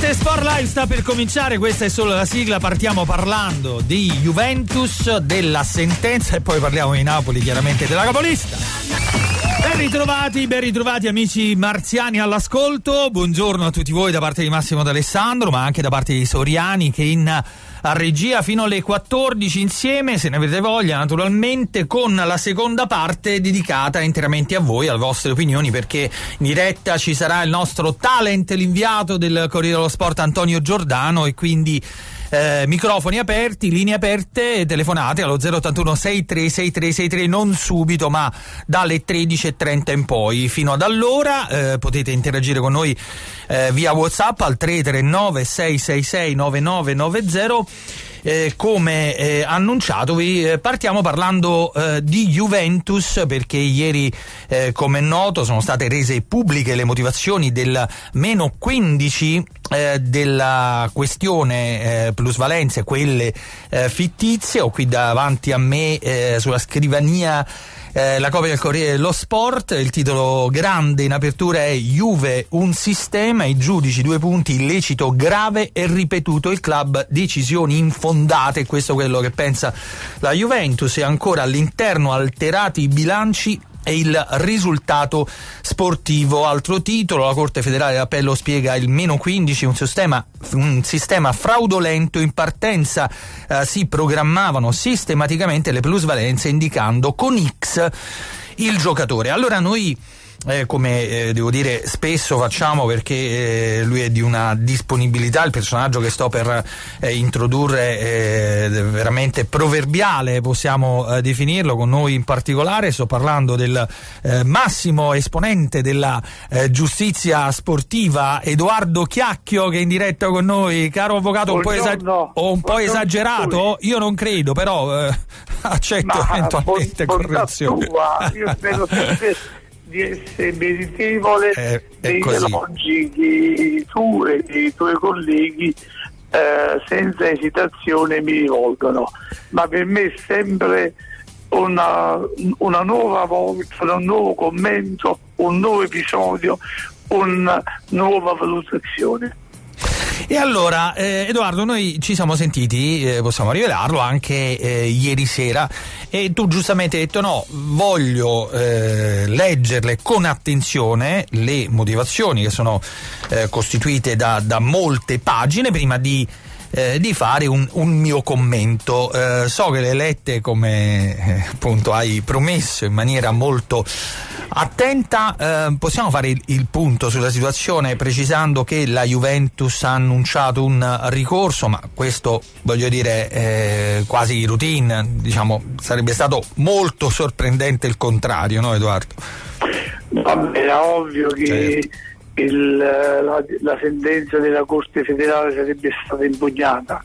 Rete Sport Live sta per cominciare, questa è solo la sigla, partiamo parlando di Juventus, della sentenza e poi parliamo di Napoli, chiaramente della capolista. Ben ritrovati amici marziani all'ascolto, buongiorno a tutti voi da parte di Massimo D'Alessandro, ma anche da parte di Soriani che a regia fino alle 14 insieme, se ne avete voglia naturalmente, con la seconda parte dedicata interamente a voi, alle vostre opinioni, perché in diretta ci sarà il nostro talent, l'inviato del Corriere dello Sport Antonio Giordano, e quindi microfoni aperti, linee aperte, telefonate allo 081 636363, non subito ma dalle 13:30 in poi. Fino ad allora potete interagire con noi via WhatsApp al 339 666 9990. Come annunciatovi, partiamo parlando di Juventus, perché ieri come è noto sono state rese pubbliche le motivazioni del meno 15 della questione plusvalenze, quelle fittizie. Ho qui davanti a me sulla scrivania la copia del Corriere dello Sport. Il titolo grande in apertura è Juve un sistema, i giudici 2 punti, illecito grave e ripetuto, il club decisioni infondate. Questo è quello che pensa la Juventus. E ancora, all'interno alterati i bilanci e il risultato sportivo. Altro titolo, la Corte Federale d'Appello spiega il meno 15, un sistema fraudolento. In partenza si programmavano sistematicamente le plusvalenze indicando con X il giocatore. Allora noi come devo dire spesso facciamo, perché lui è di una disponibilità, il personaggio che sto per introdurre veramente proverbiale, possiamo definirlo, con noi in particolare. Sto parlando del massimo esponente della giustizia sportiva, Edoardo Chiacchio, che è in diretta con noi. Caro avvocato, un po' esagerato? Io non credo, però accetto eventualmente correzioni. Io spero di essere meritevole degli elogi di tu e dei tuoi colleghi, senza esitazione mi rivolgono, ma per me è sempre una nuova volta, un nuovo commento, un nuovo episodio, una nuova valutazione. E allora Edoardo, noi ci siamo sentiti, possiamo rivelarlo, anche ieri sera, e tu giustamente hai detto no, voglio leggerle con attenzione le motivazioni che sono costituite da molte pagine prima di fare un mio commento. So che le hai lette, come appunto hai promesso, in maniera molto attenta. Possiamo fare il punto sulla situazione, precisando che la Juventus ha annunciato un ricorso, ma questo, voglio dire, quasi routine, diciamo. Sarebbe stato molto sorprendente il contrario, no Edoardo? Vabbè, era ovvio che la sentenza della Corte Federale sarebbe stata impugnata.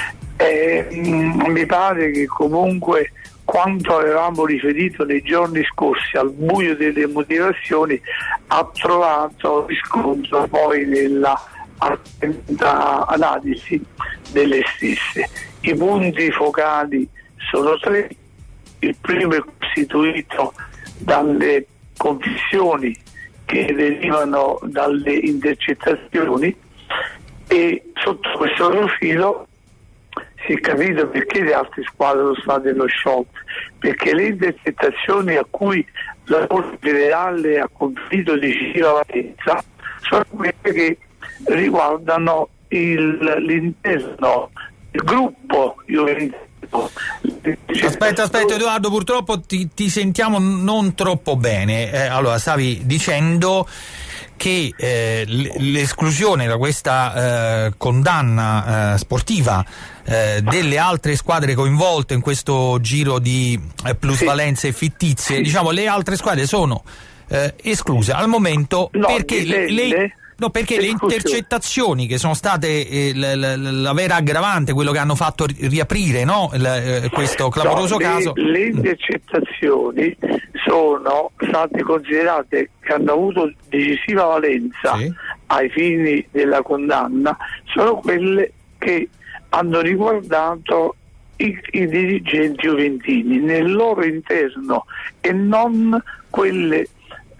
Mi pare che comunque quanto avevamo riferito nei giorni scorsi al buio delle motivazioni ha trovato riscontro poi nella attenta analisi delle stesse. I punti focali sono 3. Il primo è costituito dalle confessioni che derivano dalle intercettazioni, e sotto questo profilo si è capito perché le altre squadre sono state lo shock, perché le intercettazioni a cui la Corte Federale ha conferito decisiva valenza sono quelle che riguardano l'interno, il gruppo Juventus. Aspetta Edoardo, purtroppo ti sentiamo non troppo bene. Allora, stavi dicendo che l'esclusione da questa condanna sportiva delle altre squadre coinvolte in questo giro di plusvalenze fittizie, diciamo, le altre squadre sono escluse al momento, perché perché le intercettazioni che sono state la vera aggravante, quello che hanno fatto riaprire, no, questo clamoroso caso. Le intercettazioni sono state considerate che hanno avuto decisiva valenza ai fini della condanna, sono quelle che hanno riguardato i dirigenti juventini nel loro interno, e non quelle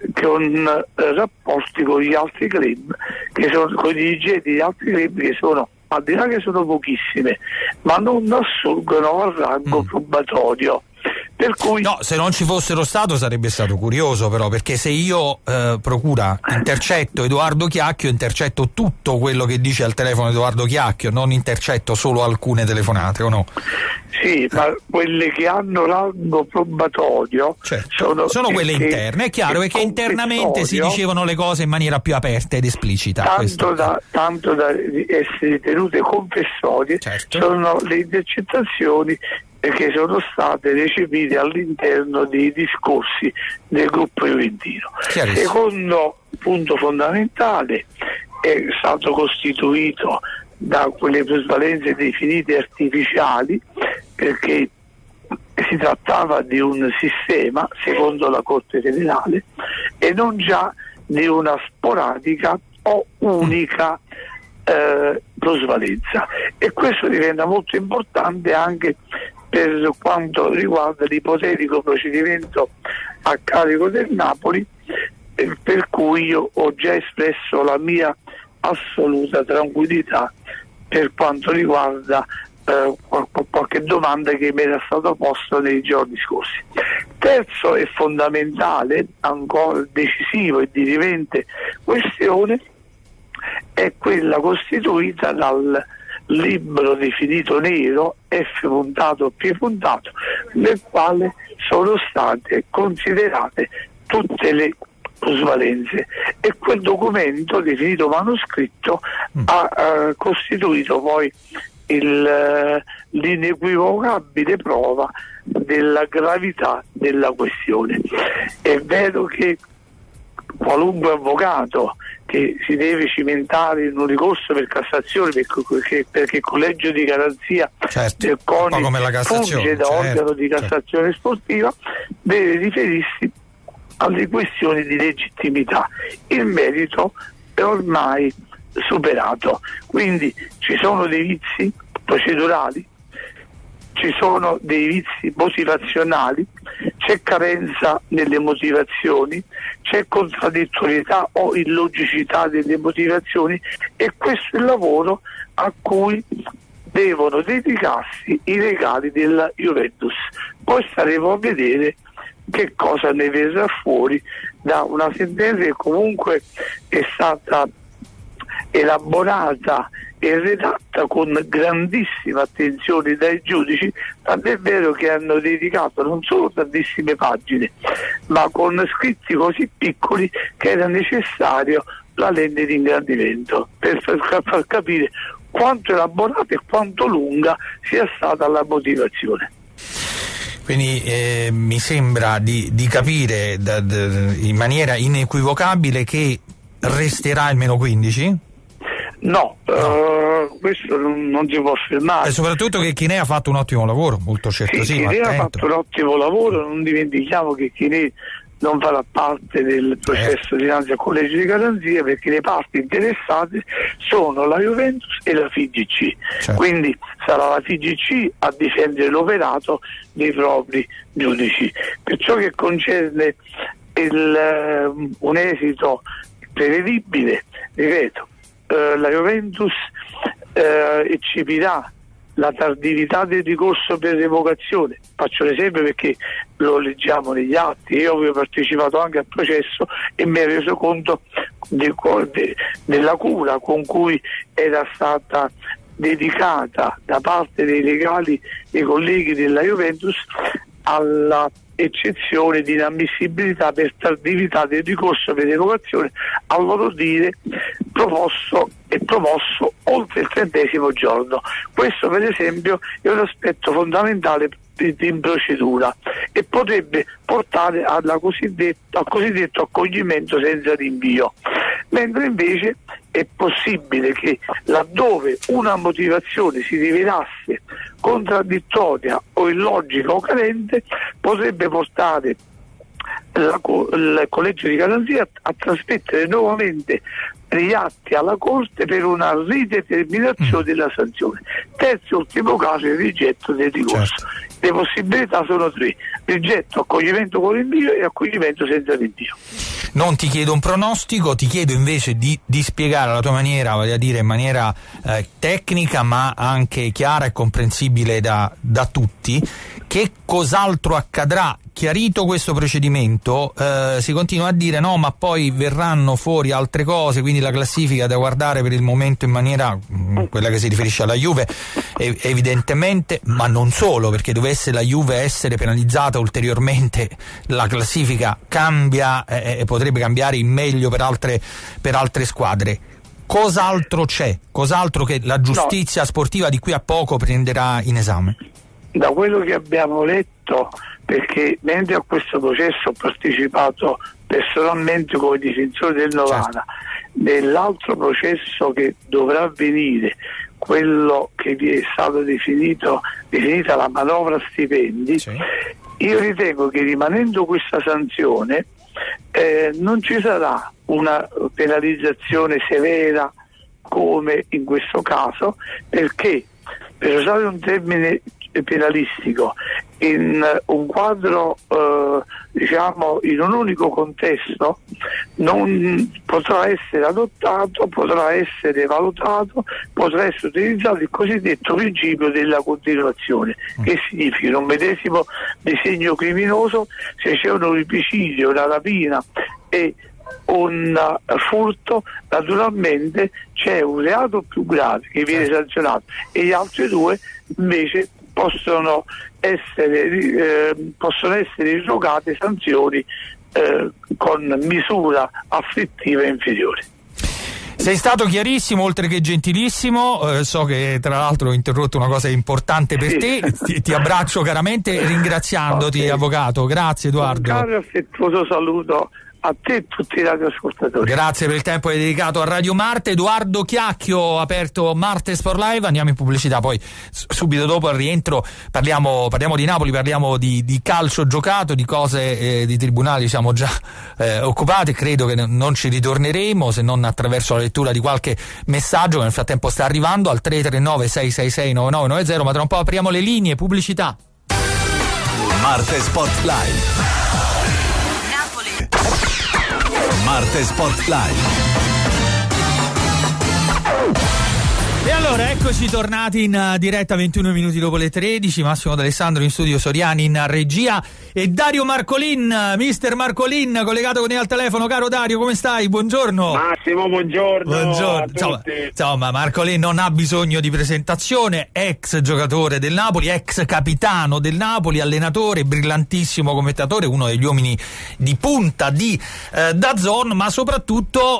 con rapporti con gli altri club, che sono con i dirigenti degli altri club, che sono, al di là che sono pochissime, ma non assurgono al rango probatorio. Per cui no, se non ci fossero stato sarebbe stato curioso, però, perché se io procura intercetto Edoardo Chiacchio, intercetto tutto quello che dice al telefono Edoardo Chiacchio, non intercetto solo alcune telefonate, o no? Sì, ma quelle che hanno rango probatorio, certo, sono quelle interne, è chiaro, perché internamente si dicevano le cose in maniera più aperta ed esplicita. Tanto da essere tenute confessorie, certo. Sono le intercettazioni che sono state recepite all'interno dei discorsi del gruppo juventino. Secondo punto fondamentale, è stato costituito da quelle plusvalenze definite artificiali, perché si trattava di un sistema, secondo la Corte federale, e non già di una sporadica o unica plusvalenza, e questo diventa molto importante anche per quanto riguarda l'ipotetico procedimento a carico del Napoli, per cui io ho già espresso la mia assoluta tranquillità per quanto riguarda qualche domanda che mi era stata posta nei giorni scorsi. Terzo e fondamentale, ancora decisivo e dirimente questione, è quella costituita dal libro definito nero, F puntato P puntato, nel quale sono state considerate tutte le plusvalenze, e quel documento definito manoscritto ha costituito poi l'inequivocabile prova della gravità della questione. È vero che qualunque avvocato che si deve cimentare in un ricorso per Cassazione, perché il collegio di garanzia del CONI funge da organo di Cassazione sportiva, deve riferirsi alle questioni di legittimità. Il merito è ormai superato, quindi ci sono dei vizi procedurali, ci sono dei vizi motivazionali, c'è carenza nelle motivazioni, c'è contraddittorietà o illogicità delle motivazioni, e questo è il lavoro a cui devono dedicarsi i legali della Juventus. Poi staremo a vedere che cosa ne verrà fuori da una sentenza che comunque è stata elaborata e redatta con grandissima attenzione dai giudici, tant'è vero che hanno dedicato non solo tantissime pagine, ma con scritti così piccoli che era necessario la lente di ingrandimento per far capire quanto elaborata e quanto lunga sia stata la motivazione. Quindi mi sembra di capire in maniera inequivocabile che resterà il meno 15? No, questo non si può affermare. E soprattutto che Chinè ha fatto un ottimo lavoro, molto certosino. Chinè ha fatto un ottimo lavoro, non dimentichiamo che Chinè non farà parte del processo dinanzi al collegio di garanzia, perché le parti interessate sono la Juventus e la FIGC, certo. Quindi sarà la FIGC a difendere l'operato dei propri giudici. Per ciò che concerne un esito prevedibile, ripeto, la Juventus eccepirà la tardività del ricorso per revocazione. Faccio l'esempio perché lo leggiamo negli atti. Io avevo partecipato anche al processo e mi ero reso conto della cura con cui era stata dedicata da parte dei legali, dei colleghi della Juventus, alla eccezione di inammissibilità per tardività del ricorso per revocazione, a loro dire promosso oltre il 30° giorno. Questo per esempio è un aspetto fondamentale in procedura e potrebbe portare al cosiddetto accoglimento senza rinvio, mentre invece è possibile che laddove una motivazione si rivelasse contraddittoria o illogica o carente, potrebbe portare il collegio di garanzia a trasmettere nuovamente gli atti alla Corte per una rideterminazione della sanzione. Terzo e ultimo caso è il rigetto del ricorso. Certo. Le possibilità sono 3: rigetto, accoglimento con rinvio e accoglimento senza rinvio. non ti chiedo un pronostico, ti chiedo invece di spiegare alla tua maniera, voglio dire in maniera tecnica ma anche chiara e comprensibile da tutti, che cos'altro accadrà. Chiarito questo procedimento, si continua a dire no, ma poi verranno fuori altre cose, quindi la classifica da guardare per il momento in maniera quella che si riferisce alla Juve evidentemente, ma non solo, perché dovesse la Juve essere penalizzata ulteriormente la classifica cambia e potrebbe cambiare in meglio per altre squadre. Cos'altro c'è? Cos'altro che la giustizia sportiva di qui a poco prenderà in esame? Da quello che abbiamo letto, perché mentre a questo processo ho partecipato personalmente come difensore del Novara, nell'altro processo che dovrà avvenire, quello che è stato definita la manovra stipendi, io ritengo che rimanendo questa sanzione non ci sarà una penalizzazione severa come in questo caso, perché per usare un termine penalistico in un quadro in un unico contesto non potrà essere adottato, potrà essere valutato, potrà essere utilizzato il cosiddetto principio della continuazione, che significa in un medesimo disegno criminoso, se c'è un omicidio, una rapina e un furto, naturalmente c'è un reato più grave che viene sanzionato e gli altri due invece possono essere irrogate sanzioni con misura afflittiva inferiore. Sei stato chiarissimo, oltre che gentilissimo, so che tra l'altro ho interrotto una cosa importante per te, ti abbraccio caramente ringraziandoti, avvocato. Grazie Edoardo. Un caro e affettuoso saluto a te e tutti i radioascoltatori. Grazie per il tempo che hai dedicato a Radio Marte. Edoardo Chiacchio ha aperto Marte Sport Live, andiamo in pubblicità, poi subito dopo al rientro parliamo di Napoli, parliamo di calcio giocato, di cose di tribunali siamo già occupati, credo che non ci ritorneremo se non attraverso la lettura di qualche messaggio che nel frattempo sta arrivando al 339 666 9990, ma tra un po' apriamo le linee, pubblicità. Marte Sport Live. Marte Sport Live. E allora eccoci tornati in diretta 21 minuti dopo le 13, Massimo D'Alessandro in studio, Soriani in regia e Dario Marcolin, mister Marcolin collegato con me al telefono. Caro Dario, come stai? Buongiorno. Massimo, buongiorno. Insomma, Marcolin non ha bisogno di presentazione, ex giocatore del Napoli, ex capitano del Napoli, allenatore, brillantissimo commentatore, uno degli uomini di punta di DAZN, ma soprattutto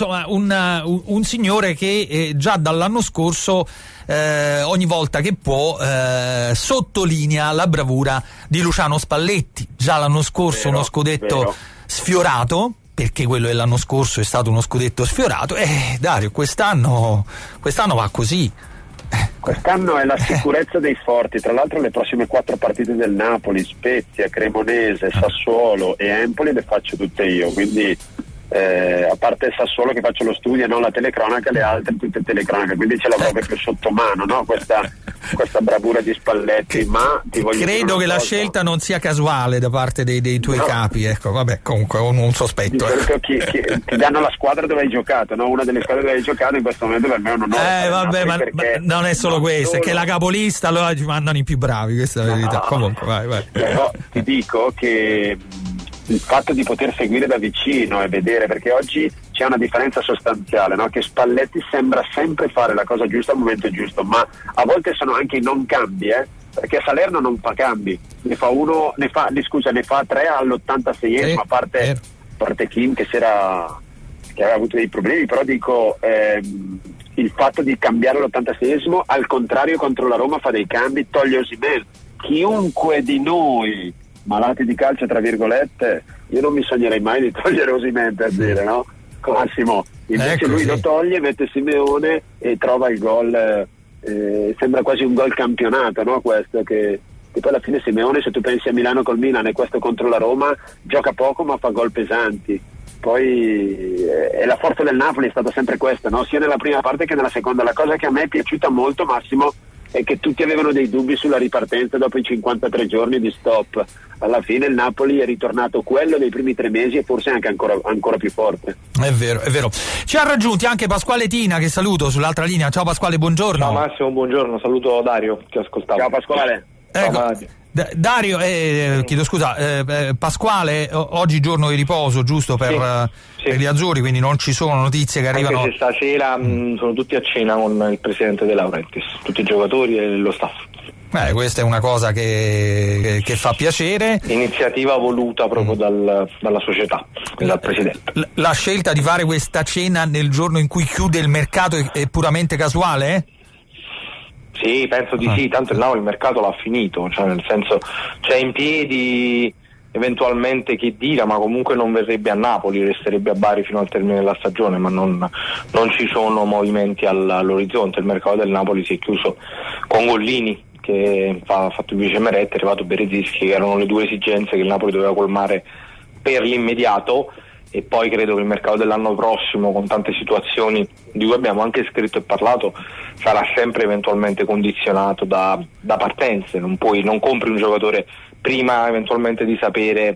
un signore che già dall'anno scorso ogni volta che può sottolinea la bravura di Luciano Spalletti. Già l'anno scorso uno scudetto sfiorato, perché quello dell'anno scorso è stato uno scudetto sfiorato, Dario, quest'anno va così. Quest'anno è la sicurezza dei forti. Tra l'altro le prossime 4 partite del Napoli, Spezia, Cremonese, Sassuolo e Empoli le faccio tutte io, quindi a parte il Sassuolo che faccio lo studio e non la telecronaca, le altre tutte telecronache, quindi ce l'avrò proprio sotto mano, no? Questa bravura di Spalletti, ma ti voglio credo che la scelta non sia casuale da parte dei tuoi capi, ecco, vabbè, comunque un sospetto. Ti danno la squadra dove hai giocato, no? Una delle squadre dove hai giocato in questo momento per me è un onore. Vabbè, ma non è solo questo, è che la capolista allora ci mandano i più bravi, questa è la verità. Comunque vai. Però ti dico che il fatto di poter seguire da vicino e vedere, perché oggi c'è una differenza sostanziale, no? Che Spalletti sembra sempre fare la cosa giusta al momento giusto, ma a volte sono anche i non cambi, perché Salerno non fa cambi, ne fa 3 all'86esimo, a parte Kim che aveva avuto dei problemi, però dico il fatto di cambiare all'86esimo, al contrario contro la Roma fa dei cambi, toglie Osimhen. Chiunque di noi malati di calcio tra virgolette, io non mi sognerei mai di togliere Osimhen, per dire, no? Massimo, invece lui lo toglie, mette Simeone e trova il gol, sembra quasi un gol campionato, no? Questo che poi alla fine Simeone, se tu pensi a Milano col Milan e questo contro la Roma, gioca poco ma fa gol pesanti. Poi la forza del Napoli è stata sempre questa, no? Sia nella prima parte che nella seconda. La cosa che a me è piaciuta molto, Massimo, e che tutti avevano dei dubbi sulla ripartenza dopo i 53 giorni di stop. Alla fine il Napoli è ritornato quello dei primi 3 mesi e forse anche ancora più forte. È vero. Ci ha raggiunti anche Pasquale Tina, che saluto sull'altra linea. Ciao Pasquale, buongiorno. Ciao Massimo, buongiorno, saluto Dario che ascoltavo. Ciao Pasquale. Ecco, Dario, chiedo scusa, Pasquale, oggi giorno di riposo, giusto, per gli azzurri, quindi non ci sono notizie che arrivano. Anche se stasera sono tutti a cena con il presidente De Laurentiis, tutti i giocatori e lo staff. Questa è una cosa che fa piacere. Iniziativa voluta proprio dalla società, dal presidente. La scelta di fare questa cena nel giorno in cui chiude il mercato è puramente casuale? Sì, penso di sì, tanto il Napoli il mercato l'ha finito, cioè nel senso c'è in piedi eventualmente chi dirà, ma comunque non verrebbe a Napoli, resterebbe a Bari fino al termine della stagione, ma non ci sono movimenti all'orizzonte. Il mercato del Napoli si è chiuso con Gollini, che ha fatto il vice Meret, è arrivato Berezinski, che erano le 2 esigenze che il Napoli doveva colmare per l'immediato, e poi credo che il mercato dell'anno prossimo, con tante situazioni di cui abbiamo anche scritto e parlato, sarà sempre eventualmente condizionato da partenze. Non compri un giocatore prima eventualmente di sapere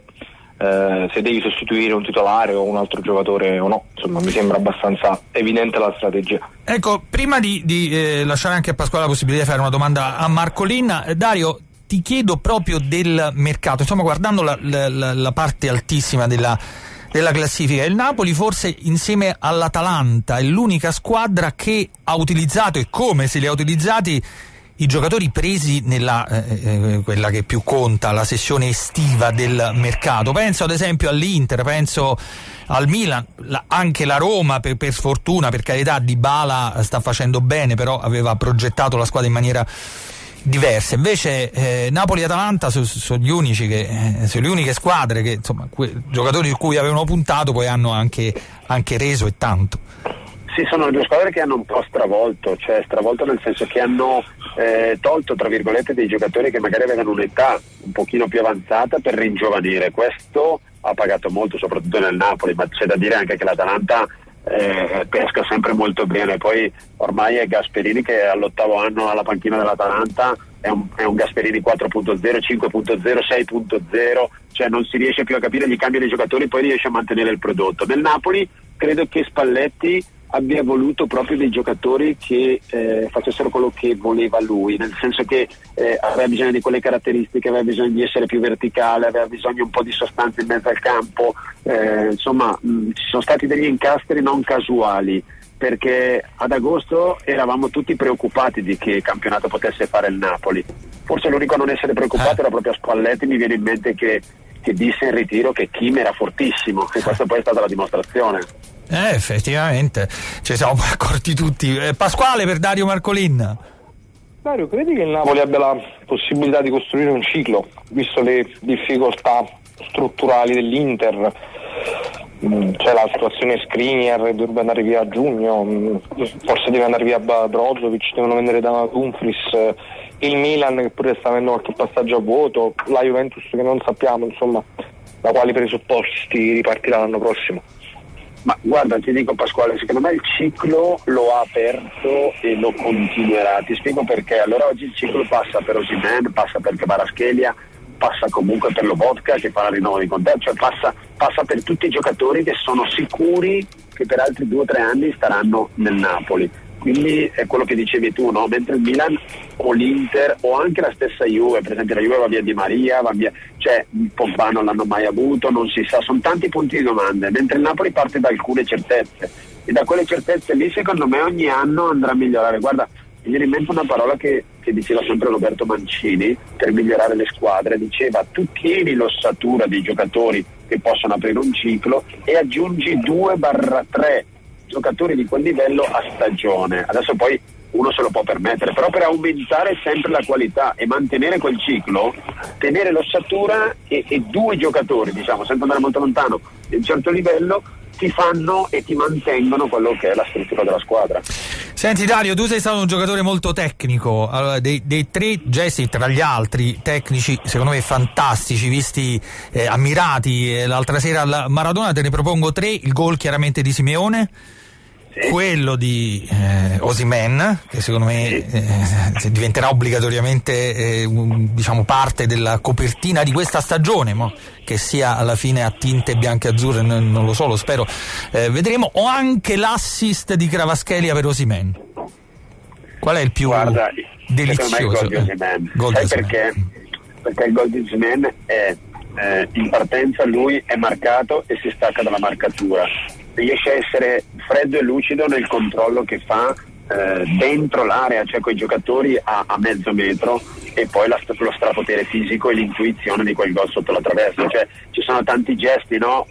se devi sostituire un titolare o un altro giocatore o no. Insomma, mi sembra abbastanza evidente la strategia. Ecco, prima di lasciare anche a Pasquale la possibilità di fare una domanda a Marcolin, Dario, ti chiedo proprio del mercato, insomma, guardando la parte altissima della classifica, il Napoli forse insieme all'Atalanta è l'unica squadra che ha utilizzato, e come se li ha utilizzati, i giocatori presi nella quella che più conta, la sessione estiva del mercato. Penso ad esempio all'Inter, penso al Milan, anche la Roma per sfortuna, per carità, Dybala sta facendo bene, però aveva progettato la squadra in maniera diverse. Invece Napoli e Atalanta sono gli unici sono le uniche squadre che, insomma, giocatori su cui avevano puntato poi hanno anche reso, e tanto. Sì, sono 2 squadre che hanno un po' stravolto nel senso che hanno tolto, tra virgolette, dei giocatori che magari avevano un'età un pochino più avanzata per ringiovanire. Questo ha pagato molto, soprattutto nel Napoli, ma c'è da dire anche che l'Atalanta pesca sempre molto bene. Poi ormai è Gasperini che all'8º anno alla panchina dell'Atalanta è un Gasperini 4.0, 5.0, 6.0, cioè non si riesce più a capire, gli cambiano i giocatori, poi riesce a mantenere il prodotto. Nel Napoli credo che Spalletti abbia voluto proprio dei giocatori che facessero quello che voleva lui, nel senso che aveva bisogno di quelle caratteristiche, aveva bisogno di essere più verticale, aveva bisogno un po' di sostanza in mezzo al campo, insomma ci sono stati degli incastri non casuali, perché ad agosto eravamo tutti preoccupati di che campionato potesse fare il Napoli. Forse l'unico a non essere preoccupato era proprio Spalletti. Mi viene in mente che disse in ritiro che Kim era fortissimo, e questa poi è stata la dimostrazione. Effettivamente ci siamo accorti tutti. Pasquale, per Dario Marcolin. Dario, credi che il Napoli abbia la possibilità di costruire un ciclo, visto le difficoltà strutturali dell'Inter? C'è la situazione Skriniar, dovrebbe andare via a giugno, forse deve andare via Brozovic, devono vendere da Dumfries, il Milan che pure sta avendo qualche passaggio a vuoto, la Juventus che non sappiamo, insomma, da quali presupposti ripartirà l'anno prossimo. Ma guarda, ti dico Pasquale, secondo me il ciclo lo ha aperto e lo continuerà. Ti spiego perché. Allora oggi il ciclo passa per Osimhen, passa per Kvaratskhelia, passa comunque per Lobotka che fa la rinnovo di contratto, cioè passa per tutti i giocatori che sono sicuri che per altri 2 o 3 anni staranno nel Napoli. Quindi è quello che dicevi tu, no? Mentre il Milan o l'Inter o anche la stessa Juve, per esempio la Juve va via Di Maria, va via, cioè Pogba non l'hanno mai avuto, non si sa, sono tanti punti di domande, mentre il Napoli parte da alcune certezze, e da quelle certezze lì secondo me ogni anno andrà a migliorare. Guarda, mi viene in mente una parola che diceva sempre Roberto Mancini per migliorare le squadre, diceva: tu tieni l'ossatura dei giocatori che possono aprire un ciclo e aggiungi 2-3 giocatori di quel livello a stagione. Adesso poi uno se lo può permettere, però per aumentare sempre la qualità e mantenere quel ciclo, tenere l'ossatura e 2 giocatori, diciamo, senza andare molto lontano, di un certo livello, ti fanno e ti mantengono quello che è la struttura della squadra. Senti Dario, tu sei stato un giocatore molto tecnico, allora, dei 3 gesti tra gli altri tecnici secondo me fantastici, visti, ammirati, l'altra sera alla Maradona, te ne propongo 3. Il gol chiaramente di Simeone. quello di Osimhen, che secondo me diventerà obbligatoriamente diciamo parte della copertina di questa stagione, ma che sia alla fine a tinte bianche e azzurre non lo so, lo spero, vedremo. O anche l'assist di Kvaratskhelia per Osimhen. Qual è il più delizioso? Secondo me il gol di Osimhen. Sai perché il gol di Osimhen è in partenza, lui è marcato e si stacca dalla marcatura, riesce a essere freddo e lucido nel controllo che fa dentro l'area, cioè coi giocatori a mezzo metro, e poi lo strapotere fisico e l'intuizione di quel gol sotto la traversa. Cioè ci sono tanti gesti, no?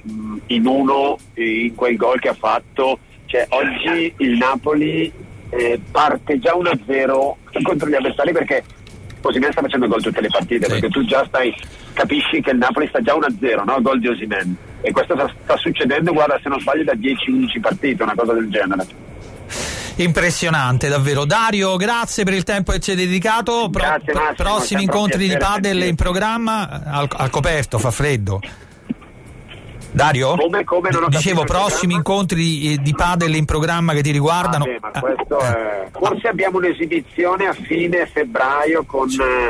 In quel gol che ha fatto, cioè oggi il Napoli parte già 1-0 contro gli avversari, perché Osimhen sta facendo gol tutte le partite, perché tu già capisci che il Napoli sta già 1-0, no? Gol di Osimhen, e questo sta succedendo, guarda, se non sbaglio da 10-11 partite, una cosa del genere. Impressionante davvero. Dario, grazie per il tempo che ci hai dedicato. Grazie, Massimo, prossimi incontri di padel in programma al coperto, fa freddo. Dario? Come non ho Dicevo, prossimi incontri di padel in programma che ti riguardano. Ma questo forse abbiamo un'esibizione a fine febbraio con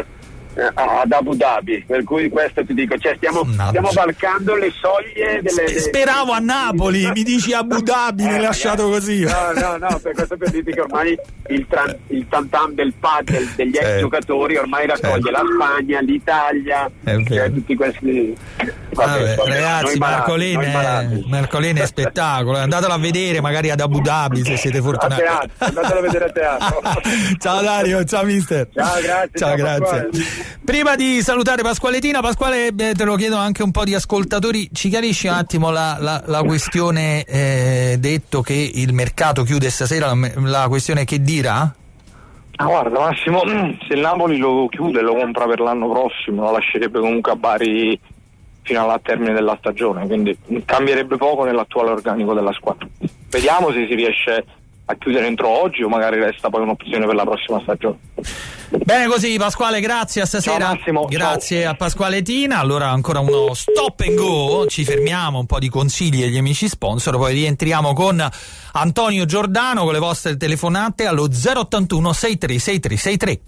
ad Abu Dhabi, per cui questo ti dico, cioè stiamo varcando le soglie delle... Speravo a Napoli, mi dici Abu Dhabi, mi hai lasciato così. No, per questo per dirti che ormai il tantam del padel degli ex giocatori ormai raccoglie la Spagna, l'Italia, cioè tutti questi... Vabbè, ragazzi, Marcolene è spettacolo, andatelo a vedere magari ad Abu Dhabi se siete fortunati. Andatelo a vedere a teatro. Ciao Dario, ciao mister. Ciao, grazie. Prima di salutare Pasqualetina, Pasquale, te lo chiedo anche un po' di ascoltatori, ci chiarisci un attimo la questione, detto che il mercato chiude stasera, la questione che dirà? Guarda Massimo, se il Napoli lo chiude, lo compra per l'anno prossimo, lo lascerebbe comunque a Bari fino al termine della stagione, quindi cambierebbe poco nell'attuale organico della squadra. Vediamo se si riesce a chiudere entro oggi o magari resta poi un'opzione per la prossima stagione. Bene così, Pasquale, grazie, a stasera. Ciao Massimo, grazie, ciao. A Pasquale Tina. Allora ancora uno stop and go, ci fermiamo, un po' di consigli agli amici sponsor, poi rientriamo con Antonio Giordano con le vostre telefonate allo 081 6363 63.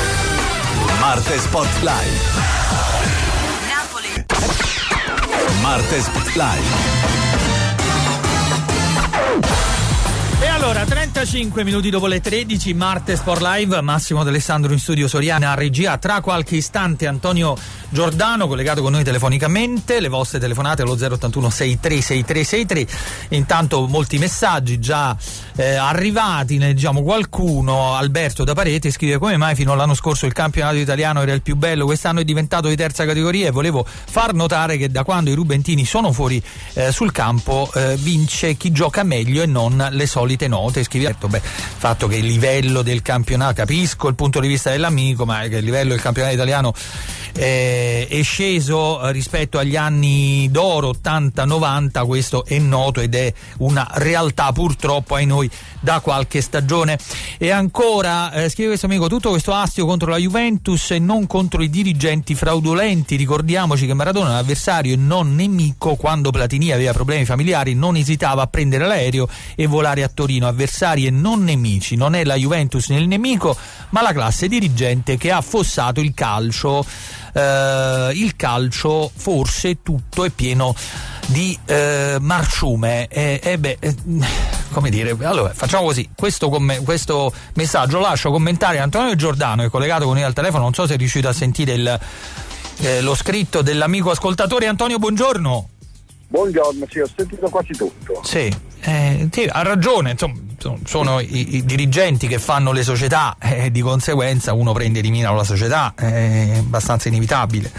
Marte Spotlight. Napoli. Marte Spotlight. E allora, 35 minuti dopo le 13, Marte Sport Live, Massimo D'Alessandro in studio, Soriana a regia, tra qualche istante Antonio Giordano collegato con noi telefonicamente, le vostre telefonate allo 081 636363. Intanto molti messaggi già arrivati, ne leggiamo qualcuno. Alberto da Parete scrive: come mai fino all'anno scorso il campionato italiano era il più bello, quest'anno è diventato di terza categoria, e volevo far notare che da quando i rubentini sono fuori sul campo vince chi gioca meglio e non le solite note. Scrive: il fatto che il livello del campionato, capisco il punto di vista dell'amico, ma che il livello del campionato italiano è sceso rispetto agli anni d'oro 80-90, questo è noto ed è una realtà purtroppo ai noi da qualche stagione. E ancora scrive questo amico: tutto questo astio contro la Juventus e non contro i dirigenti fraudolenti, ricordiamoci che Maradona è un avversario e non nemico. Quando Platini aveva problemi familiari non esitava a prendere l'aereo e volare a Torino. Avversari e non nemici, non è la Juventus nel nemico ma la classe dirigente che ha affossato il calcio. Il calcio forse tutto è pieno di marciume, come dire. Allora facciamo così, questo messaggio lascio commentare Antonio Giordano, è collegato con noi al telefono, non so se è riuscito a sentire lo scritto dell'amico ascoltatore. Antonio, buongiorno. Buongiorno, sì, ho sentito quasi tutto. Sì, ha ragione, insomma, sono i dirigenti che fanno le società, di conseguenza uno prende di mira la società, è abbastanza inevitabile.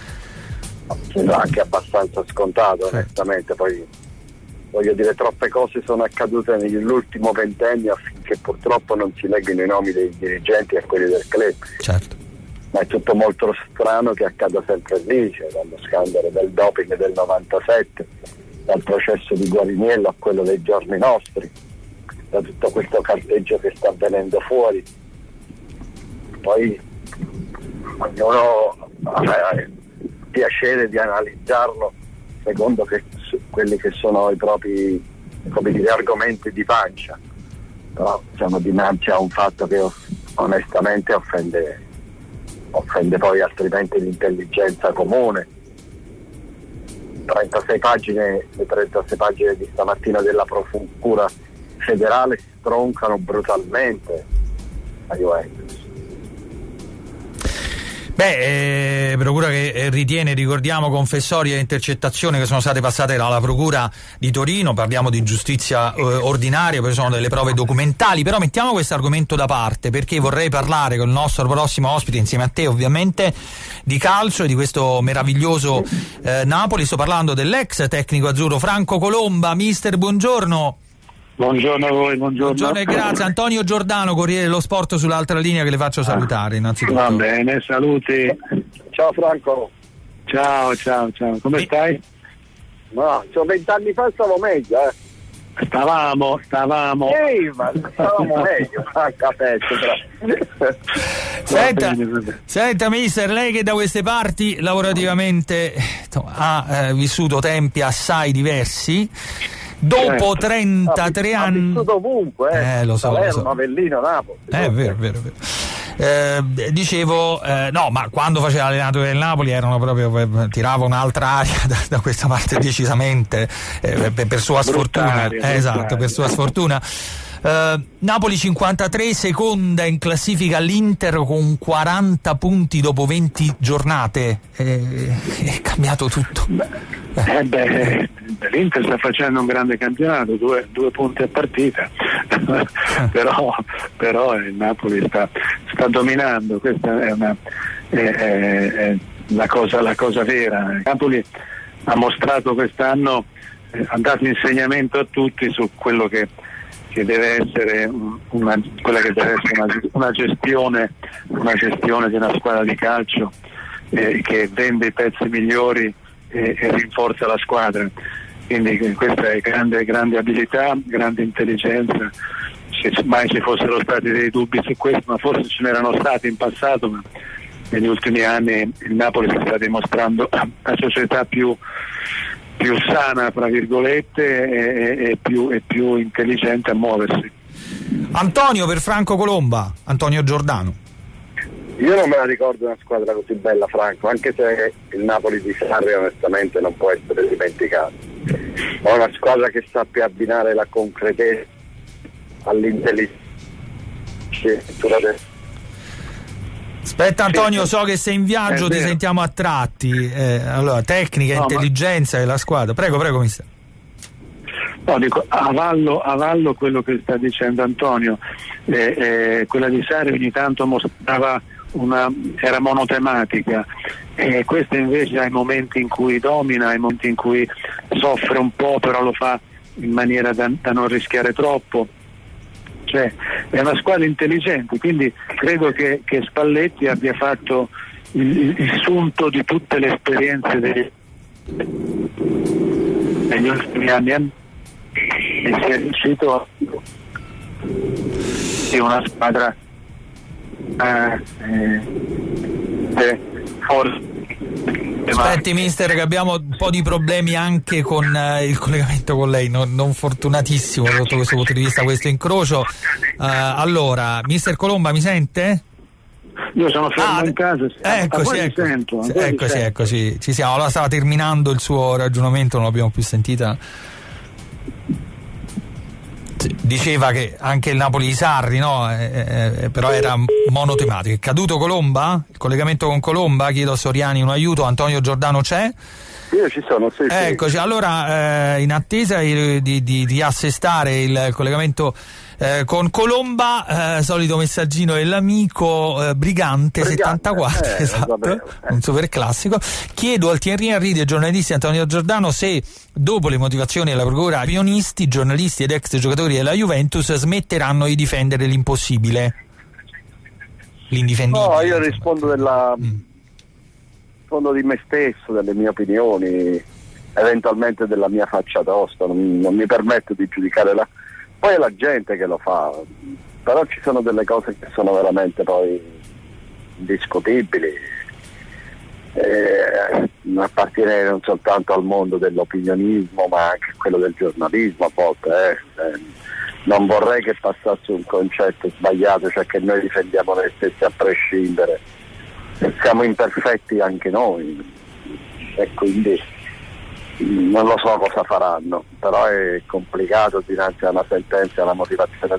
Sembra anche abbastanza scontato, onestamente. Poi voglio dire, troppe cose sono accadute nell'ultimo ventennio affinché purtroppo non si leggano i nomi dei dirigenti a quelli del club. Certo. Ma è tutto molto strano che accada sempre lì, cioè dallo scandalo del doping del 97, dal processo di Guariniello a quello dei giorni nostri, da tutto questo carteggio che sta venendo fuori. Poi ognuno ha il piacere di analizzarlo secondo quelli che sono i propri, come dire, argomenti di pancia. però siamo dinanzi a un fatto che onestamente offende poi altrimenti l'intelligenza comune. 36 pagine, le 36 pagine di stamattina della Procura federale stroncano brutalmente la Juventus. Procura che ritiene, ricordiamo, confessorie e intercettazioni che sono state passate dalla Procura di Torino. Parliamo di giustizia ordinaria, poi sono delle prove documentali, però mettiamo questo argomento da parte perché vorrei parlare con il nostro prossimo ospite, insieme a te ovviamente, di calcio e di questo meraviglioso Napoli. Sto parlando dell'ex tecnico azzurro Franco Colomba. Mister, buongiorno. Buongiorno a voi, Buongiorno e grazie. Antonio Giordano, Corriere dello Sport, sull'altra linea, che le faccio salutare innanzitutto. Va bene, saluti. Ciao Franco. Ciao, come stai? No, 20 anni fa stavo meglio, Stavamo. Ma stavamo meglio, Senta mister, lei che da queste parti lavorativamente ha vissuto tempi assai diversi, dopo 33 anni... Ha vissuto ovunque, lo so. Avellino, Napoli. È vero. Dicevo, no, ma quando faceva l'allenatore del Napoli erano proprio, tirava un'altra aria da questa parte decisamente, per sua sfortuna. Esatto, per sua sfortuna. Napoli 53, seconda in classifica l'Inter con 40 punti dopo 20 giornate. È cambiato tutto. L'Inter sta facendo un grande campionato, due punti a partita, però il Napoli sta dominando. Questa è la cosa vera. Il Napoli ha mostrato quest'anno, ha dato insegnamento a tutti su quello che deve essere una gestione di una squadra di calcio che vende i pezzi migliori e rinforza la squadra. Quindi questa è grande abilità, grande intelligenza. Se mai ci fossero stati dei dubbi su questo, ma forse ce n'erano stati in passato, ma negli ultimi anni il Napoli si sta dimostrando la società più sana, tra virgolette, e più intelligente a muoversi. Antonio, per Franco Colomba, Antonio Giordano. Io non me la ricordo una squadra così bella, Franco, anche se il Napoli di Sarri onestamente non può essere dimenticato. È una squadra che sappia abbinare la concretezza all'intelligenza. Aspetta Antonio, so che sei in viaggio, ti sentiamo a tratti. Allora, tecnica, intelligenza della squadra. Prego mister. No, dico, avallo quello che sta dicendo Antonio. Quella di Sarri ogni tanto mostrava era monotematica, questa invece ha i momenti in cui domina, i momenti in cui soffre un po', però lo fa in maniera da non rischiare troppo. Cioè, è una squadra intelligente, quindi credo che Spalletti abbia fatto il sunto di tutte le esperienze negli ultimi anni e sia riuscito di una squadra forse. Aspetti mister, che abbiamo un po' di problemi anche con il collegamento con lei, non fortunatissimo sotto questo punto di vista, questo incrocio. Allora, mister Colomba, mi sente? Io sono fermo in casa. Eccoci, ci siamo. Allora stava terminando il suo ragionamento, non l'abbiamo più sentita. Diceva che anche il Napoli di Sarri, no? Però era monotematico. È caduto Colomba? Il collegamento con Colomba? Chiedo a Soriani un aiuto. Antonio Giordano c'è? Io ci sono, sì. Eccoci, allora in attesa di assestare il collegamento con Colomba, solito messaggino dell'amico Brigante 74, esatto, un super classico. Chiedo al Thierry Henry dei giornalisti Antonio Giordano se dopo le motivazioni della procura pionisti, giornalisti ed ex giocatori della Juventus smetteranno di difendere l'impossibile, l'indifendibile. No, io rispondo rispondo di me stesso, delle mie opinioni, eventualmente della mia faccia tosta, non mi permetto di giudicare poi è la gente che lo fa, però ci sono delle cose che sono veramente poi indiscutibili, appartiene non soltanto al mondo dell'opinionismo ma anche a quello del giornalismo a volte. non vorrei che passasse un concetto sbagliato, cioè che noi difendiamo noi stessi a prescindere, e siamo imperfetti anche noi, e quindi non lo so cosa faranno, però è complicato dinanzi a una sentenza, alla motivazione.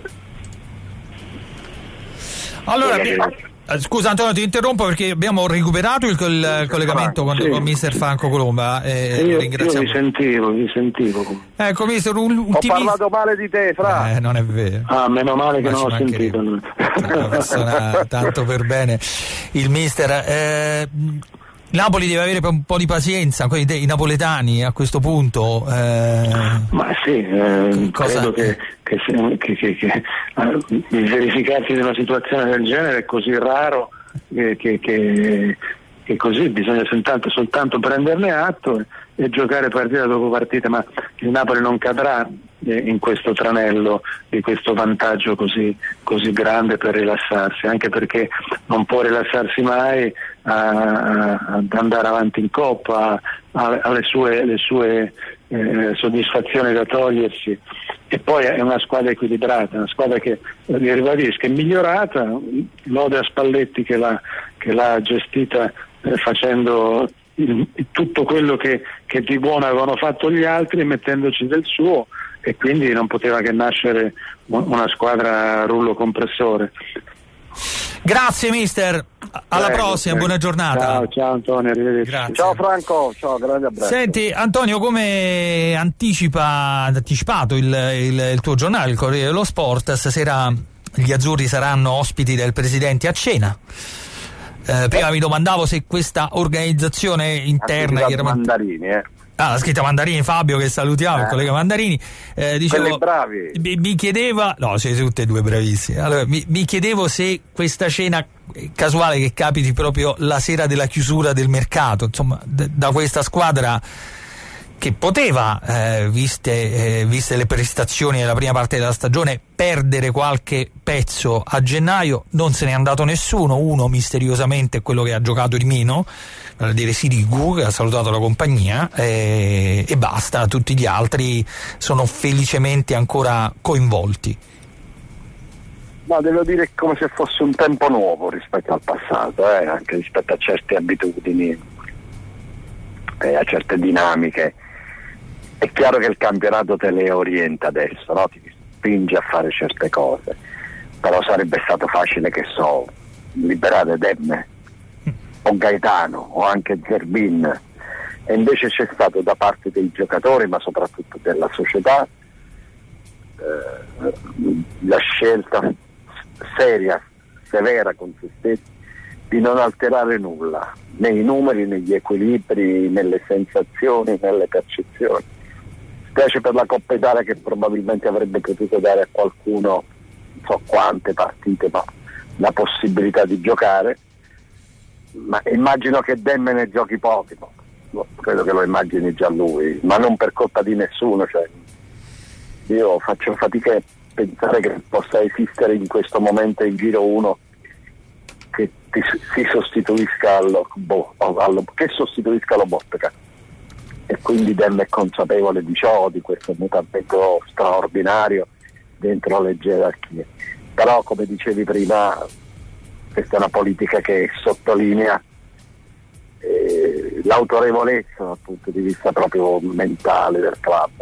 Allora, scusa Antonio, ti interrompo perché abbiamo recuperato il collegamento con mister Franco Colomba. Io vi sentivo. Ecco, mister, ho parlato male di te, Fra. Non è vero. Meno male che non ho sentito. Una persona tanto per bene. Il mister... Napoli deve avere un po' di pazienza, i napoletani a questo punto. Ma sì, credo che il verificarsi di una situazione del genere è così raro che così bisogna soltanto prenderne atto e giocare partita dopo partita, ma il Napoli non cadrà in questo tranello di questo vantaggio così grande per rilassarsi, anche perché non può rilassarsi mai ad andare avanti in Coppa, alle sue soddisfazioni da togliersi, e poi è una squadra equilibrata, una squadra che, ribadisco, è migliorata. Lode a Spalletti che l'ha gestita facendo tutto quello che di buono avevano fatto gli altri, mettendoci del suo, e quindi non poteva che nascere una squadra a rullo compressore. Grazie mister, alla prossima, buona giornata. Ciao Antonio, arrivederci. Grazie. Ciao Franco, ciao, grande abbraccio. Senti Antonio, come anticipato il tuo giornale, il Corriere dello Sport, stasera gli azzurri saranno ospiti del presidente a cena. Prima mi domandavo se questa organizzazione interna Mandarini, la scritta Mandarini, Fabio, che salutiamo, il collega Mandarini, dicevo, bravi. Mi chiedeva, no, siete tutte e due bravissimi. Allora, mi chiedevo se questa cena casuale che capiti proprio la sera della chiusura del mercato, insomma, da questa squadra che poteva, viste le prestazioni nella prima parte della stagione, perdere qualche pezzo a gennaio. Non se n'è andato nessuno, uno misteriosamente è quello che ha giocato di meno, vale a dire Sirigu, che ha salutato la compagnia, e basta, tutti gli altri sono felicemente ancora coinvolti. Ma devo dire come se fosse un tempo nuovo rispetto al passato, anche rispetto a certe abitudini e a certe dinamiche. È chiaro che il campionato te le orienta adesso, no? Ti spinge a fare certe cose, però sarebbe stato facile, che so, liberare Demme o Gaetano o anche Zerbin, e invece c'è stato da parte dei giocatori, ma soprattutto della società, la scelta seria, severa con se stessi, di non alterare nulla, né i numeri, né gli equilibri, né le sensazioni, né le percezioni. Specie per la Coppa Italia, che probabilmente avrebbe potuto dare a qualcuno, non so quante partite, ma la possibilità di giocare. Ma immagino che Demme ne giochi pochi, credo che lo immagini già lui, ma non per colpa di nessuno, cioè, io faccio fatica a pensare che possa esistere in questo momento in giro uno che si sostituisca che sostituisca Lobotka, e quindi Demme è consapevole di ciò, di questo mutamento straordinario dentro le gerarchie. Però, come dicevi prima, questa è una politica che sottolinea l'autorevolezza dal punto di vista proprio mentale del club.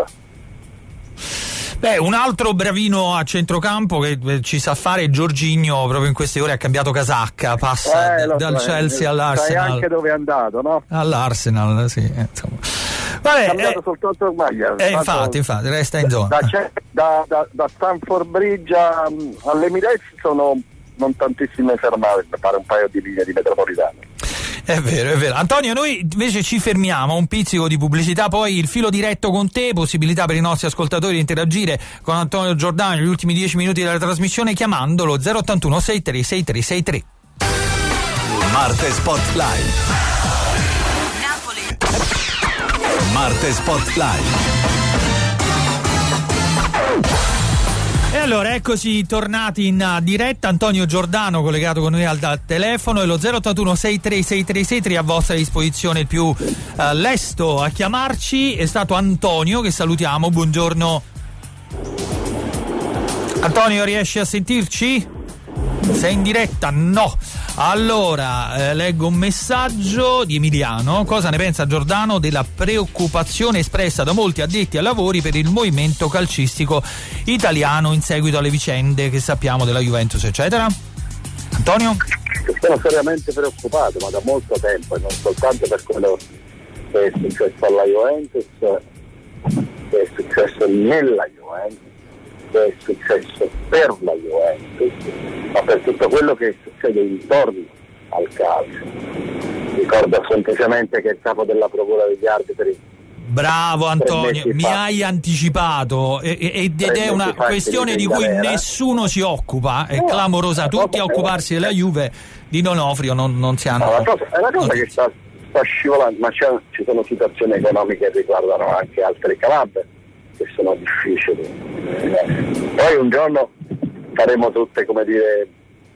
Un altro bravino a centrocampo che ci sa fare Jorginho, proprio in queste ore ha cambiato casacca, passa dal Chelsea all'Arsenal. Sai anche dove è andato, no? All'Arsenal, sì, insomma. Vabbè, cambiato soltanto maglia. Infatti, resta in zona. Da Stamford Bridge all'Emirates sono non tantissime fermate, mi pare un paio di linee di metropolitana. È vero. Antonio, noi invece ci fermiamo, un pizzico di pubblicità, poi il filo diretto con te, possibilità per i nostri ascoltatori di interagire con Antonio Giordano negli ultimi 10 minuti della trasmissione chiamandolo 081 636363. Marte Spotlight. Napoli. Marte Spotlight. E allora eccoci tornati in diretta, Antonio Giordano collegato con noi al telefono, e lo 081 636363 a vostra disposizione, il più lesto a chiamarci è stato Antonio, che salutiamo. Buongiorno. Antonio, riesci a sentirci? Sei in diretta? No. Allora, leggo un messaggio di Emiliano. Cosa ne pensa Giordano della preoccupazione espressa da molti addetti ai lavori per il movimento calcistico italiano in seguito alle vicende che sappiamo della Juventus, eccetera? Antonio? Sono seriamente preoccupato, ma da molto tempo, e non soltanto per quello che è successo alla Juventus, che è successo nella Juventus, che è successo per la Juventus, ma per tutto quello che succede intorno al calcio. Ricordo semplicemente che il capo della procura degli arbitri, bravo Antonio, mi hai anticipato ed è una questione di cui nessuno si occupa, è clamorosa, tutti a occuparsi della Juve, di D'Onofrio non si hanno. È una cosa che sta scivolando, ma ci sono situazioni economiche che riguardano anche altri club che sono difficili. Poi un giorno faremo tutte, come dire,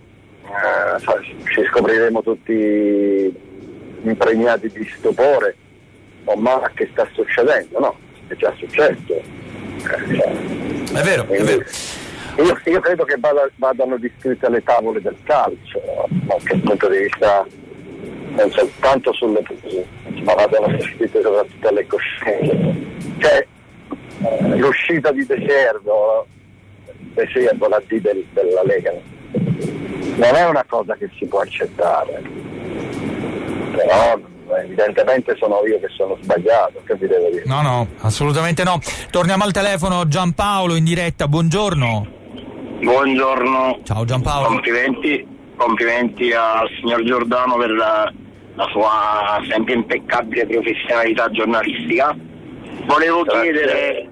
ci scopriremo tutti impregnati di stupore. Ma che sta succedendo? No, è già successo. È vero, è vero. Io credo che vadano discusse le tavole del calcio, da un punto di vista non soltanto sulle posizioni, ma vadano discusse soprattutto alle coscienze. Cioè, l'uscita di De Servo, la D della Lega, non è una cosa che si può accettare. Però evidentemente sono io che sono sbagliato, che vi devo dire? No, assolutamente no. Torniamo al telefono, Giampaolo in diretta, buongiorno. Buongiorno. Ciao Giampaolo. Complimenti al signor Giordano per la sua sempre impeccabile professionalità giornalistica. Volevo chiedere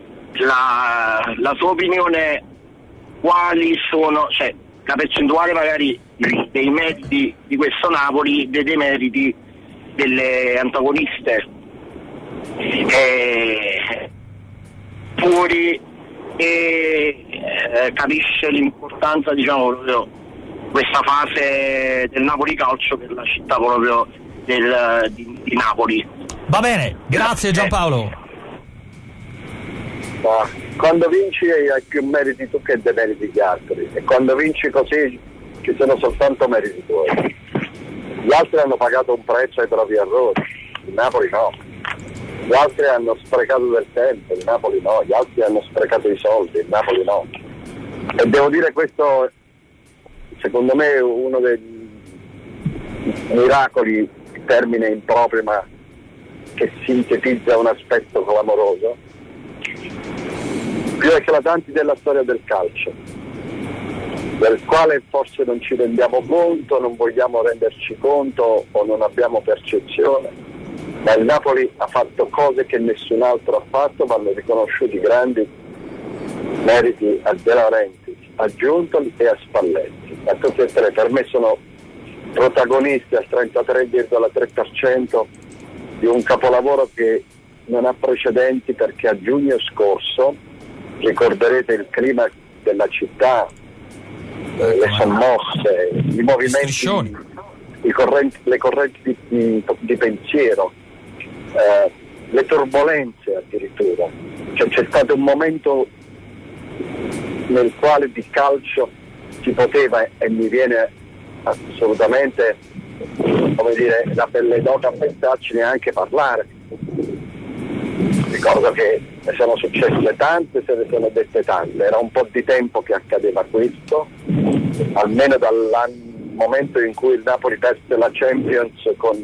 la sua opinione, quali sono, cioè la percentuale magari dei meriti di questo Napoli, dei demeriti delle antagoniste, fuori, e capisce l'importanza, diciamo, proprio questa fase del Napoli calcio per la città proprio di Napoli. Va bene, grazie Giampaolo. Ma quando vinci hai più meriti tu che demeriti gli altri, e quando vinci così ci sono soltanto meriti tuoi. Gli altri hanno pagato un prezzo ai propri errori, il Napoli no. Gli altri hanno sprecato del tempo, il Napoli no. Gli altri hanno sprecato i soldi, il Napoli no. E devo dire, questo secondo me è uno dei miracoli, termine improprio ma che sintetizza un aspetto clamoroso, più eclatanti della storia del calcio, del quale forse non ci rendiamo conto, non vogliamo renderci conto o non abbiamo percezione, ma il Napoli ha fatto cose che nessun altro ha fatto, vanno riconosciuti grandi meriti a De Laurentiis, a Giuntoli e a Spalletti. A tutti e tre, per me sono protagonisti al 33,3% di un capolavoro che non ha precedenti, perché a giugno scorso, ricorderete il clima della città, le sommosse, i movimenti, le correnti di pensiero, le turbolenze addirittura. Cioè, c'è stato un momento nel quale di calcio si poteva, e mi viene assolutamente, come dire, la pelle d'oca a pensarci, neanche parlare. Ricordo che ne sono successe tante, se ne sono dette tante, era un po' di tempo che accadeva questo, almeno dal momento in cui il Napoli perse la Champions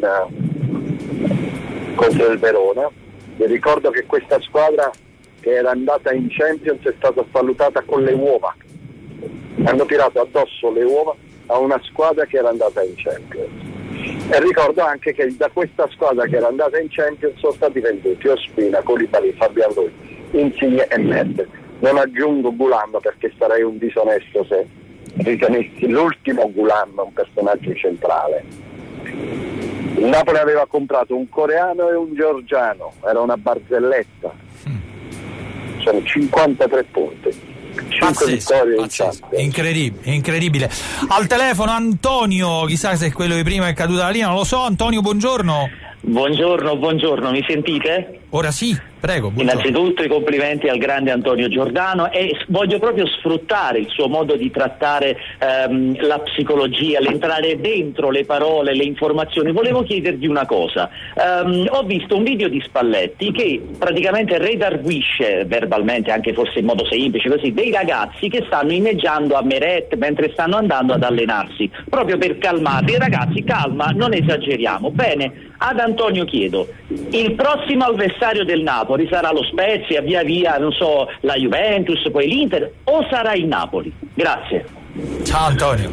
contro il Verona. Vi ricordo che questa squadra che era andata in Champions è stata salutata con le uova, hanno tirato addosso le uova a una squadra che era andata in Champions. E ricordo anche che da questa squadra che era andata in Champions sono stati venduti Ospina, Koulibaly, Fabian Ruiz, Insigne e Mertens. Non aggiungo Gulam, perché sarei un disonesto se ritenessi l'ultimo Gulam un personaggio centrale. Il Napoli aveva comprato un coreano e un georgiano, era una barzelletta. Sono 53 punti. Pazzesco. Incredibile. Al telefono Antonio, chissà se è quello di prima è caduto la linea, non lo so. Antonio, buongiorno. Buongiorno, mi sentite? Ora sì, Prego, buongiorno. Innanzitutto i complimenti al grande Antonio Giordano, e voglio proprio sfruttare il suo modo di trattare la psicologia, l'entrare dentro le parole, le informazioni. Volevo chiedergli una cosa. Ho visto un video di Spalletti che praticamente redarguisce verbalmente, anche forse in modo semplice così, dei ragazzi che stanno inneggiando a Meret mentre stanno andando ad allenarsi, proprio per calmarli. Ragazzi, calma, non esageriamo. Bene, ad Antonio chiedo, il prossimo avversario del Napoli sarà lo Spezia, via non so, la Juventus, poi l'Inter, o sarà il Napoli? Grazie. Ciao Antonio.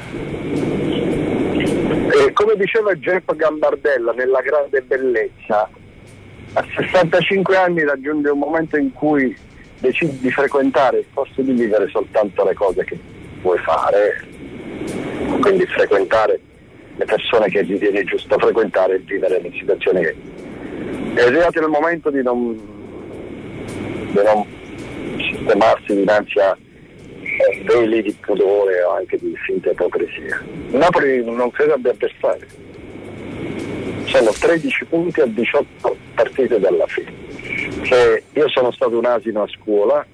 Come diceva Jeff Gambardella nella Grande Bellezza, a 65 anni raggiunge un momento in cui decidi di frequentare, forse di vivere soltanto le cose che vuoi fare, quindi frequentare le persone che ritieni giusto frequentare e vivere le situazioni che è arrivato il momento di non sistemarsi dinanzi a veli di pudore o anche di finta ipocrisia. Il Napoli non credo abbia avversari, sono 13 punti a 18 partite dalla fine. Io sono stato un asino a scuola,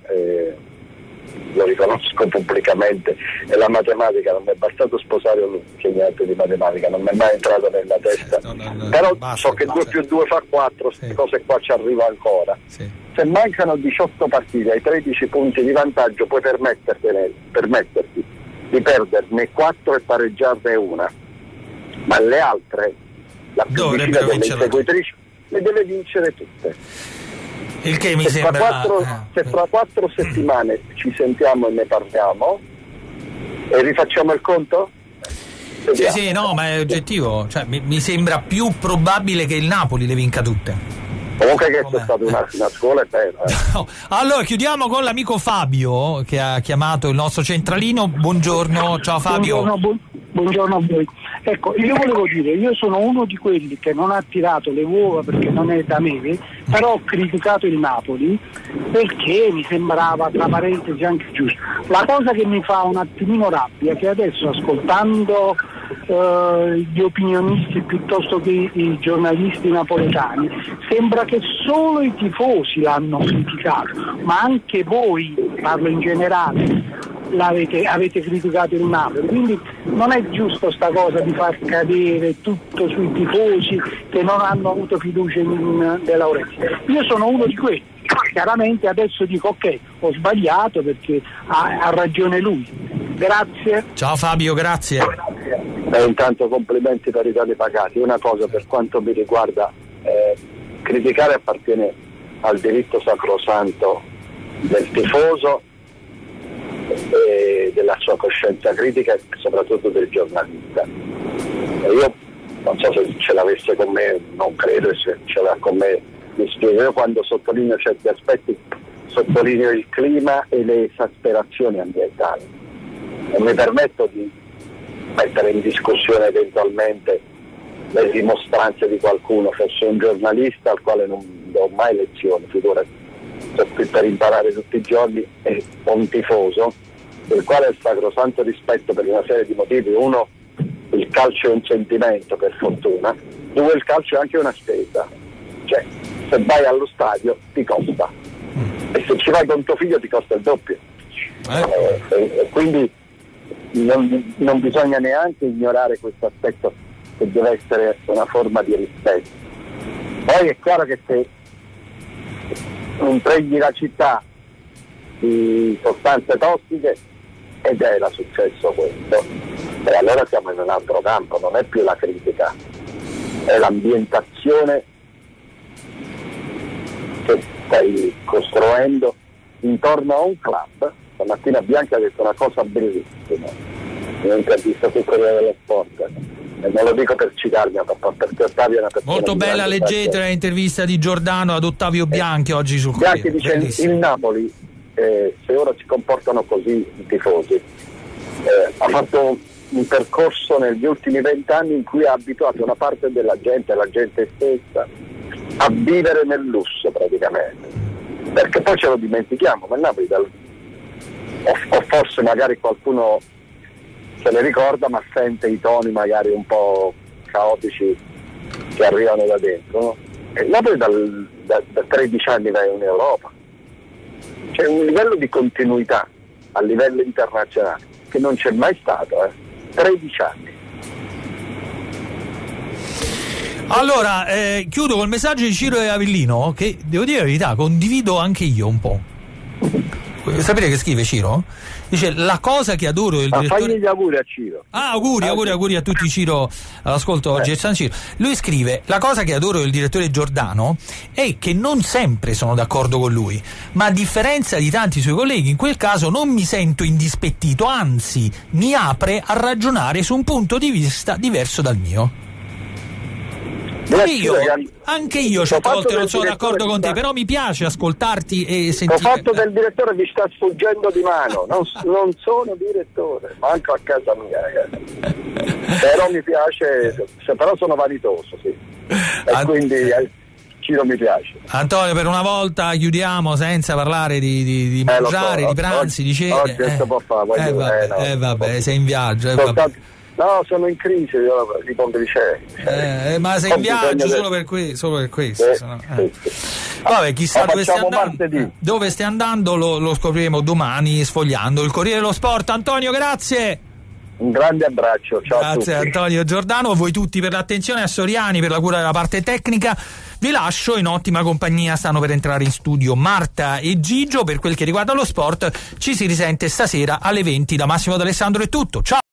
lo riconosco pubblicamente, e la matematica non mi è bastato sposare un insegnante di matematica, non mi è mai entrato nella testa, però so che 2 più 2 fa 4, queste cose qua ci arrivo ancora. Se mancano 18 partite ai 13 punti di vantaggio puoi permetterti di perderne 4 e pareggiarne una, ma le altre, la più vicina delle inseguitrici, le deve vincere tutte. Il che mi se sembra se fra 4 settimane ci sentiamo e ne parliamo e rifacciamo il conto? Sì, no, ma è oggettivo, cioè, mi sembra più probabile che il Napoli le vinca tutte. Comunque che è stata una scuola, è vero. No. Allora chiudiamo con l'amico Fabio che ha chiamato il nostro centralino. Buongiorno, ciao Fabio. Buongiorno a voi. Ecco, io volevo dire, io sono uno di quelli che non ha tirato le uova perché non è da me, però ho criticato il Napoli perché mi sembrava, tra parentesi, anche giusto. La cosa che mi fa un attimino rabbia è che adesso, ascoltando gli opinionisti piuttosto che i giornalisti napoletani, sembra che solo i tifosi l'hanno criticato, ma anche voi, parlo in generale, avete criticato il Napoli, quindi non è giusto sta cosa di far cadere tutto sui tifosi che non hanno avuto fiducia in De Laurentiis. Io sono uno di quelli, chiaramente adesso dico ok, ho sbagliato perché ha ragione lui. Grazie. Ciao Fabio, grazie. Intanto complimenti per i tali pagati. Una cosa, per quanto mi riguarda, criticare appartiene al diritto sacrosanto del tifoso e della sua coscienza critica e soprattutto del giornalista. Io non so se ce l'avesse con me, non credo, se ce l'ha con me mi spiego. Io quando sottolineo certi aspetti sottolineo il clima e le esasperazioni ambientali, non mi permetto di mettere in discussione eventualmente le dimostranze di qualcuno, fosse un giornalista al quale non do mai lezioni, figurati, sto qui per imparare tutti i giorni, e un tifoso del quale è il sacrosanto rispetto per una serie di motivi. Uno, il calcio è un sentimento, per fortuna. Due, il calcio è anche una spesa, cioè se vai allo stadio ti costa, e se ci vai con tuo figlio ti costa il doppio, quindi non bisogna neanche ignorare questo aspetto, che deve essere una forma di rispetto. Poi è chiaro che se impregni la città di sostanze tossiche, ed era successo questo, e allora siamo in un altro campo, non è più la critica, è l'ambientazione che stai costruendo intorno a un club. Stamattina Bianchi ha detto una cosa bellissima in un'intervista sul Corriere dello Sport, e non lo dico per citarmi, ma perché Ottavio è una persona molto bella. Leggete l'intervista di Giordano ad Ottavio Bianchi oggi sul Corriere. Bianchi dice: bellissimo. Il Napoli, se ora si comportano così i tifosi, ha fatto un percorso negli ultimi 20 anni in cui ha abituato una parte della gente, la gente stessa, a vivere nel lusso praticamente, perché poi ce lo dimentichiamo, ma il Napoli o forse magari qualcuno se ne ricorda, ma sente i toni magari un po' caotici che arrivano da dentro, no? Il Napoli da 13 anni va in Europa. C'è un livello di continuità a livello internazionale che non c'è mai stato, 13 anni. Allora, chiudo col messaggio di Ciro e Avellino, che devo dire la verità, condivido anche io un po'. Sapete che scrive Ciro? Dice: la cosa che adoro del direttore. Fagli gli auguri a Ciro. Auguri a tutti, Ciro, all'ascolto oggi è San Ciro. Lui scrive: la cosa che adoro del direttore Giordano è che non sempre sono d'accordo con lui, ma a differenza di tanti suoi colleghi in quel caso non mi sento indispettito, anzi mi apre a ragionare su un punto di vista diverso dal mio. Anche io certe volte non sono d'accordo con te, però mi piace ascoltarti e sentire. Il fatto del direttore mi sta sfuggendo di mano, non sono direttore, manco a casa mia, ragazzi. Però mi piace, però sono vanitoso, sì. E quindi Ciro mi piace. Antonio, per una volta chiudiamo senza parlare di mangiare, di pranzi, di cene. Oggi si può fare, vabbè, sei in viaggio. No, sono in crisi di Pontevicei. Ma sei in viaggio solo per questo. Sì. Vabbè, chissà dove stai andando, lo scopriremo domani sfogliando il Corriere dello Sport. Antonio, grazie. Un grande abbraccio, ciao a tutti. Grazie Antonio Giordano, a voi tutti per l'attenzione, a Soriani per la cura della parte tecnica. Vi lascio in ottima compagnia, stanno per entrare in studio Marta e Gigio. Per quel che riguarda lo sport ci si risente stasera alle 20. Da Massimo D'Alessandro è tutto, ciao.